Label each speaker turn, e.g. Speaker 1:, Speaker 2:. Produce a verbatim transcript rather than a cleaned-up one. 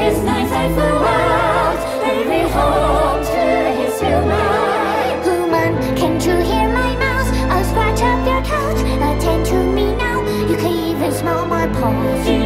Speaker 1: his nice eye for world, every home to his human.
Speaker 2: Human, can't you hear my mouse? I'll scratch up your couch. Attend to me now. You can even smell my paws.